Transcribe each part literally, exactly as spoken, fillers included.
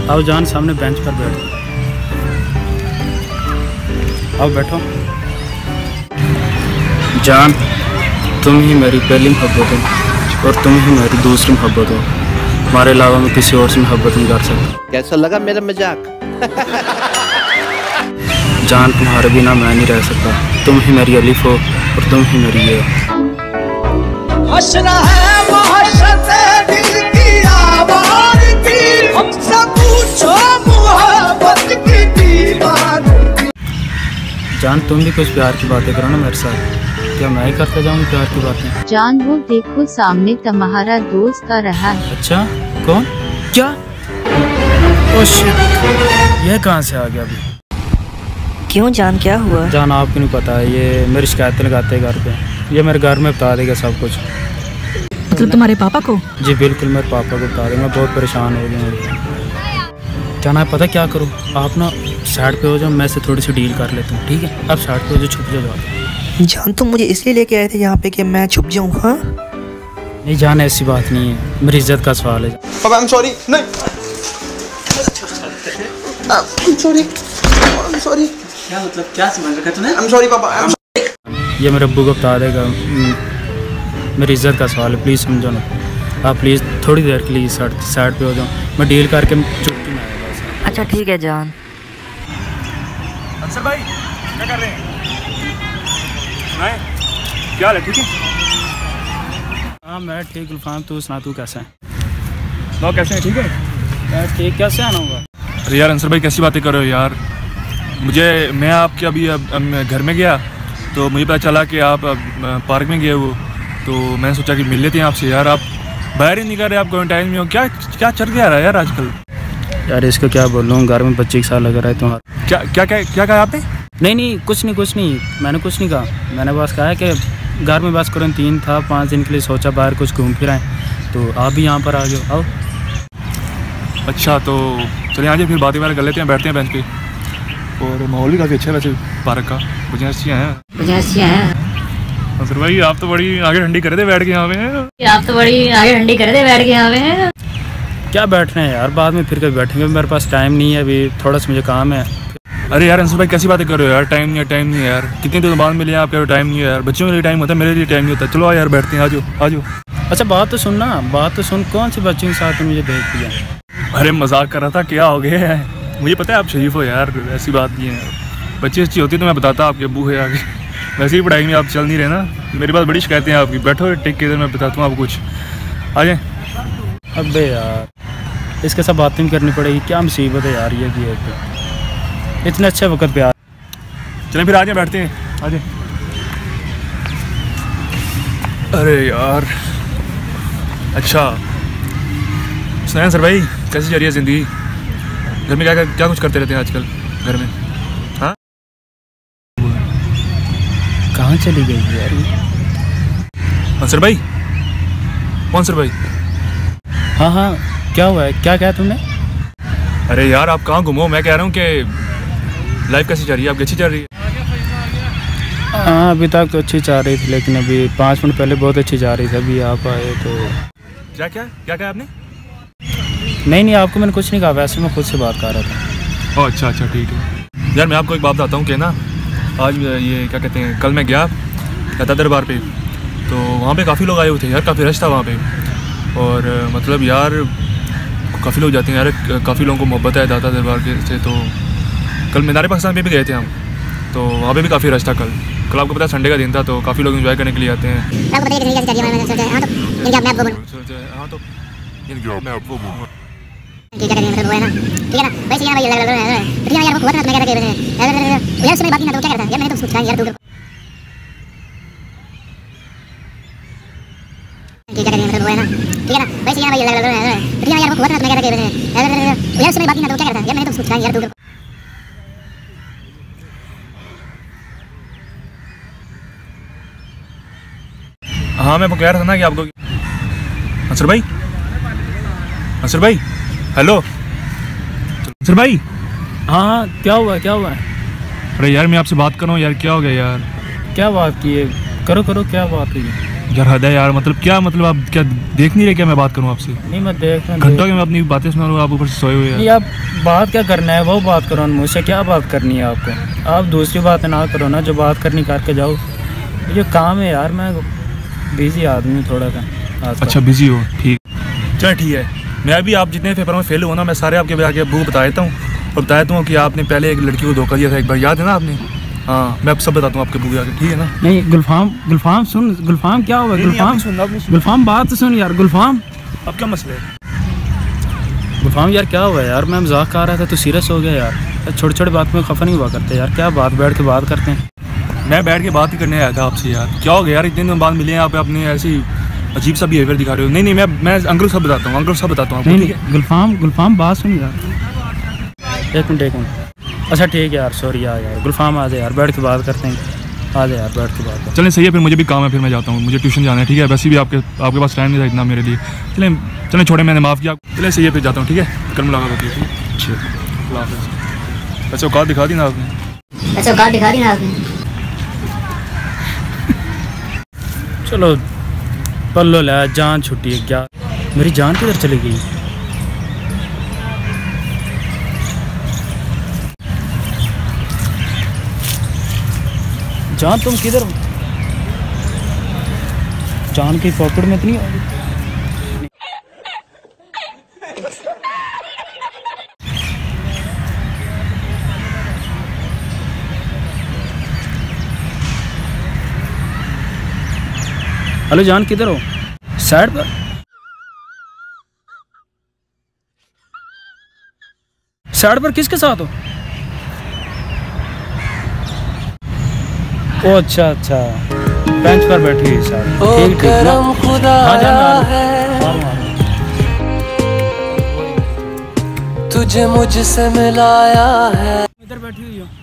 आओ जान, सामने बेंच पर बैठो। आओ बैठो। जान, तुम ही मेरी पहली मोहब्बत हो और तुम ही मेरी दूसरी मोहब्बत हो। हमारे अलावा मैं किसी और से मोहब्बत नहीं कर सकता। कैसा लगा मेरा मजाक? जान, तुम्हारे बिना मैं नहीं रह सकता। तुम ही मेरी अलिफ हो और तुम ही मेरी ये। जान, तुम भी कुछ प्यार की बातें करो ना मेरे साथ। क्या मैं ही करते जाऊँ प्यार की बातें? जान, वो देखो सामने तुम्हारा दोस्त आ रहा है। अच्छा, कौन? क्या? ओह शिट, ये कहाँ से आ गया अभी? क्यों जान, क्या हुआ? जान, आपको नहीं पता है, ये मेरी शिकायतें लगाते हैं घर पे। ये मेरे घर में बता देगा सब कुछ। मतलब तुम्हारे पापा को? जी बिल्कुल, मेरे पापा को बता देगा। मैं बहुत परेशान हो गया। जाना है, पता क्या करूँ, आप ना साइड पे हो जाओ, मैं से थोड़ी सी डील कर लेता हूँ, ठीक है? आप साइड पे हो जाओ, छुप जाओ। जान, तुम मुझे इसलिए लेके आए थे यहाँ पे कि मैं छुप जाऊँ? हाँ नहीं जान, ऐसी बात नहीं है, मेरी इज्जत का सवाल है। पापा, I'm sorry, नहीं, I'm sorry, I'm sorry। क्या मतलब, क्या समझ रखा तूने? I'm sorry पापा, I'm sorry। ये मेरे अब्बू को बता देगा, मेरी इज्जत का सवाल है, प्लीज़ समझो ना। आप प्लीज़ थोड़ी देर के लिए साइड साइड पे हो जाओ, मैं डील करके छुट्टी में आएगा। अच्छा ठीक है जान। अंसर भाई, क्या कर रहे हैं? नहीं, क्या हाल है? ठीक है? हाँ मैं ठीक गुलफाम, तू सुना, तू कैसा है? लो कैसे हैं? ठीक है? मैं ठीक, कैसे आना होगा? अरे यार अंसर भाई, कैसी बातें कर रहे हो यार? मुझे मैं आपके अभी अब, अब मैं घर में गया तो मुझे पता चला कि आप अब, पार्क में गए हो, तो मैंने सोचा कि मिल लेते हैं आपसे। यार आप बाहर ही नहीं कर रहे, आप क्वारंटाइन में हो, क्या क्या चल गया रहा है यार आजकल? यार इसको क्या बोल रहा हूँ, घर में बच्चे के साथ लगा रहा है तुम्हारा। क्या क्या क्या क्या कहा आपने? नहीं नहीं, कुछ नहीं कुछ नहीं, मैंने कुछ नहीं कहा। मैंने बस कहा है कि घर में बस क्वारंटीन था, पाँच दिन के लिए सोचा बाहर कुछ घूम फिर आए, तो आप भी यहाँ पर आ गए। आओ। अच्छा तो चलिए आज फिर बातें बातें कर लेते हैं, बैठते हैं बेंच पे। और माहौल भी काफ़ी अच्छा है वैसे पार्क का, बुझिया अच्छियाँ हैं। अंसर भाई, आप तो बड़ी आगे ठंडी कर रहे थे बैठ के यहाँ पे। आप तो बड़ी आगे ठंडी कर रहे थे बैठ के यहाँ पे। क्या बैठने हैं यार, बाद में फिर कभी बैठेंगे, मेरे पास टाइम नहीं है अभी, थोड़ा सा मुझे काम है। अरे यार अंसर भाई, कैसी बातें कर रहे हो यार? टाइम नहीं है, टाइम नहीं है यार, कितने दिन बाद मिले आपका टाइम नहीं है यार। बच्चों के लिए टाइम होता है, मेरे लिए टाइम नहीं होता। चलो यार बैठते हैं, आ जाओ आ जाओ। अच्छा बात तो सुनना, बात तो सुन, कौन सी बच्चों के साथ मुझे देख दिया? अरे मजाक कर रहा था, क्या हो गया है? मुझे पता है आप शरीफ हो यार, ऐसी बात नहीं है। बच्ची अच्छी होती तो मैं बताता आपके अब्बू है आगे। वैसे ही पढ़ाई में आप चल नहीं रहे ना, मेरे पास बड़ी शिकायतें हैं आपकी। बैठो टेक के इधर, मैं बताता हूँ आपको कुछ। आ जाए। अबे यार, इसके साथ बातें भी करनी पड़ेगी, क्या मुसीबत है यार ये की है। इतने अच्छे वक्त पे यार। चलें फिर आ जाए, बैठते हैं, आ जाए। अरे यार अच्छा सुनाएं सर भाई, कैसी जा रही है ज़िंदगी? घर में क्या क्या, क्या कुछ करते रहते हैं आजकल घर में? हाँ, कहाँ चली गई यार अंसर भाई? कौन सर भाई? हाँ हाँ, क्या हुआ है, क्या कहा तुमने? अरे यार आप कहाँ घूमो? मैं कह रहा हूँ कि लाइफ कैसी चल रही है आपकी? अच्छी चल रही है? हाँ अभी तक तो अच्छी चल रही थी, लेकिन अभी पाँच मिनट पहले बहुत अच्छी जा रही थी, अभी आप आए तो। क्या क्या क्या कहा आपने? नहीं नहीं, आपको मैंने कुछ नहीं कहा, वैसे मैं खुद से बात कर रहा था। ओह अच्छा अच्छा ठीक है। यार मैं आपको एक बात बताता हूँ कि ना, आज ये क्या कहते हैं, कल मैं गया लता दरबार पे, तो वहाँ पे काफ़ी लोग आए हुए थे यार, काफ़ी रश था वहाँ पे। और मतलब यार काफ़ी लोग जाते हैं यार, काफ़ी लोगों को मोहब्बत है दाता दरबार के से। तो कल मीनार पाकिस्तान पे भी गए थे हम, तो वहाँ पे भी काफ़ी रश था कल। कल आपको पता है संडे का दिन था, तो काफ़ी लोग एंजॉय करने के लिए आते हैं। हाँ तो ठीक है मतलब वो है ना, ठीक है ना वैसे यार भाई लग रहा है ठीक है यार, वो खबर मैं कह रहा था यार सुन बात नहीं ना, तो क्या करता यार, मैंने तो सोचा यार तू ठीक है मतलब वो है ना, ठीक है ना वैसे यार भाई लग रहा है ठीक है यार, वो खबर मैं कह रहा था यार सुन बात नहीं ना, तो क्या करता यार, मैंने तो सोचा यार तू। हाँ मैं वो कह रहा था ना कि आपको। अंसर भाई, अंसर भाई, हेलो अंसर भाई। हाँ हाँ, क्या हुआ क्या हुआ है? अरे यार मैं आपसे बात कर रहा हूँ यार, क्या हो गया यार? क्या बात की है? करो करो, क्या बात है? यार हद है यार, मतलब क्या, मतलब आप क्या देख नहीं रहे क्या मैं बात करूँ आपसे? नहीं मैं देख रहा घंटों के मैं अपनी बातें सुना रहा हूँ, आप ऊपर से सोए हुए हैं। नहीं आप बात क्या करना है वो बात करो, मुझसे क्या बात करनी है आपको? आप दूसरी बातें ना करो ना, जो बात करनी करके जाओ। ये काम है यार, मैं बिजी आदमी हूँ थोड़ा सा। अच्छा बिजी हो, ठीक, चल ठीक है। मैं भी आप जितने पेपर में फेल हुआ ना, मैं सारे आपके आगे अबू को बता देता हूँ और बता देता हूँ कि आपने पहले एक लड़की को धोखा दिया था एक बार, याद है ना आपने? हाँ मैं अब सब बताता हूँ आपके अबू के आगे, ठीक है ना? नहीं गुलफाम, गुलफाम सुन, गुलफाम क्या हुआ? गुलफाम गुलफाम बात तो सुन यार। गुलफाम अब क्या मसला है? गुलफाम यार क्या हुआ यार? मैं मजाक कर रहा था, तो सीरियस हो गया यार। छोटे छोटे बात में खफा नहीं हुआ करते यार, क्या बात बैठ के बात करते हैं। मैं बैठ के बात ही करने आया था आपसे यार, क्या हो गया यार? इतने दिन बाद मिले हैं आप, अपने ऐसी अजीब सा बिहेवियर दिखा रहे हो। नहीं नहीं मैं मैं अंकल सब बताता हूँ, अंकल सब बताता हूँ। नहीं नहीं गुलफाम, गुलफाम बात सुन यार, एक मिनट एक मिनट। अच्छा ठीक है यार, सॉरी यार यार गुलफाम आ जाए यार, बैठ के बात करते हैं। आ जाए यार बैठ के बात करते। चलें सही है, फिर मुझे भी काम है, फिर मैं जाता हूँ, मुझे ट्यूशन जाना है, ठीक है? वैसे भी आपके आपके पास टाइम नहीं था इतना मेरे लिए। चलें चलें छोड़े, मैंने माफ़ किया। चलें सही है, फिर जाता हूँ, ठीक है? कल मुलाकात होती है, ठीक है? अच्छा औकात दिखा दी ना आपने। अच्छा औकात दिखा दी ना आपने। चलो पल्लो ला, जान छुट्टी है क्या? मेरी जान किधर चली गई? जान तुम किधर हो? जान की पॉकेट में तो नहीं होगी? हेलो जान किधर हो? साइड पर? साइड पर किसके साथ हो? ओ अच्छा अच्छा, बेंच पर बैठी हुई साथ। ठीक ठीक ना? हाँ जान तुझे मुझसे मिलाया है। इधर बैठी हुई हो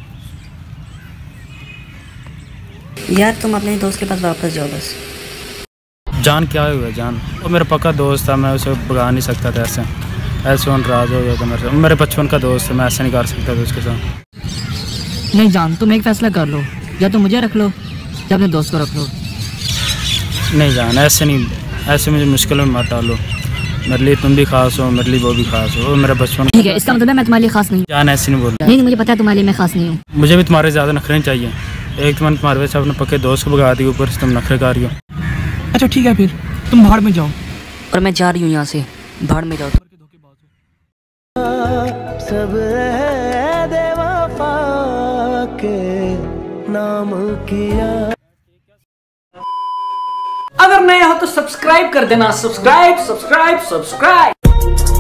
यार, तुम अपने दोस्त के पास वापस जाओ बस। जान क्या हुआ जान? वो मेरा पक्का दोस्त था, मैं उसे भगा नहीं सकता था ऐसे। ऐसे वो नाराज हो गया था मेरे से। मेरे बचपन का दोस्त है, मैं ऐसे नहीं कर सकता था उसके साथ। नहीं जान, तुम एक फैसला कर लो, या तो मुझे रख लो या अपने दोस्त को रख लो। नहीं जान ऐसे नहीं, ऐसे मुझे मुश्किल में मत डालो। मेरे लिए तुम भी खास हो, मेरे लिए वो भी खास हो, वो मेरा बचपन। ठीक है, इसका मतलब है मैं तुम्हारे लिए खास नहीं। जान ऐसे नहीं बोल। नहीं नहीं मुझे पता है तुम्हारे लिए मैं खास नहीं हूँ। मुझे भी तुम्हारे ज़्यादा नखरे नहीं चाहिए। एक तो मैंने तुम्हारे वजह से अपने पक्के दोस्त को भगा दी, ऊपर से तुम नखरे कर रही हो। अच्छा ठीक है, फिर तुम भाड़ में जाओ और मैं जा रही हूँ यहाँ से। भाड़ में जाओ। सब के नाम किया। अगर नए हो तो सब्सक्राइब कर देना। Subscribe subscribe subscribe.